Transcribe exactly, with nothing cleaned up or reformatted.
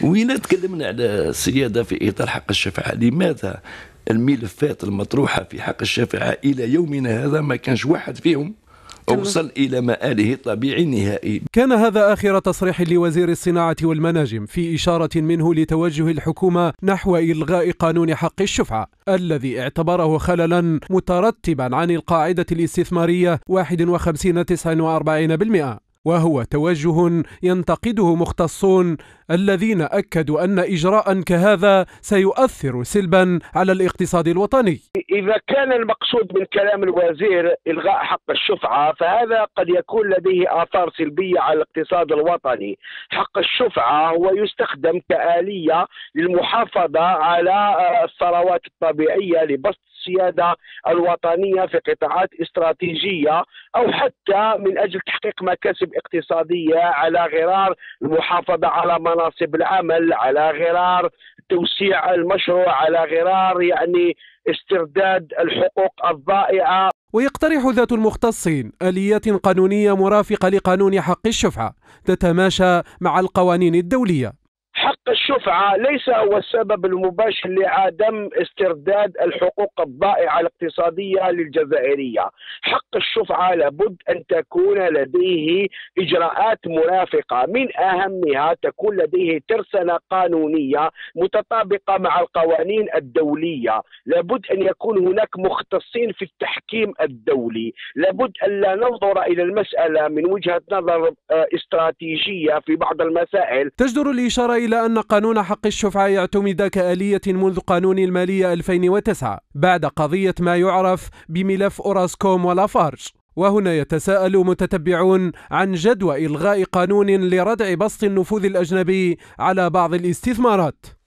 وإذا تكلمنا على السيادة في إطار حق الشفعة، لماذا الملفات المطروحة في حق الشفعة إلى يومنا هذا ما كانش واحد فيهم أوصل إلى مآله الطبيعي النهائي؟ كان هذا آخر تصريح لوزير الصناعة والمناجم في إشارة منه لتوجه الحكومة نحو إلغاء قانون حق الشفعة الذي اعتبره خللا مترتبا عن القاعدة الاستثمارية واحد وخمسين فاصلة تسعة وأربعين بالمئة، وهو توجه ينتقده مختصون الذين أكدوا أن إجراء كهذا سيؤثر سلبا على الاقتصاد الوطني. إذا كان المقصود من كلام الوزير إلغاء حق الشفعة فهذا قد يكون لديه آثار سلبية على الاقتصاد الوطني. حق الشفعة هو يستخدم كآلية للمحافظة على الثروات الطبيعية لبسط السيادة الوطنية في قطاعات استراتيجية، أو حتى من أجل تحقيق مكاسب اقتصادية على غرار المحافظة على مناصب العمل، على غرار توسيع المشروع، على غرار يعني استرداد الحقوق الضائعة. ويقترح ذات المختصين آليات قانونية مرافقة لقانون حق الشفعة تتماشى مع القوانين الدولية. حق الشفعة ليس هو السبب المباشر لعدم استرداد الحقوق الضائعة الاقتصادية للجزائرية. حق الشفعة لابد أن تكون لديه إجراءات مرافقة، من أهمها تكون لديه ترسانة قانونية متطابقة مع القوانين الدولية. لابد أن يكون هناك مختصين في التحكيم الدولي. لابد أن لا ننظر إلى المسألة من وجهة نظر استراتيجية في بعض المسائل. تجدر الإشارة إلى أن قانون حق الشفعة يعتمد كآلية منذ قانون المالية ألفين وتسعة بعد قضية ما يعرف بملف أوراسكوم ولافارج. وهنا يتساءل متتبعون عن جدوى إلغاء قانون لردع بسط النفوذ الأجنبي على بعض الاستثمارات.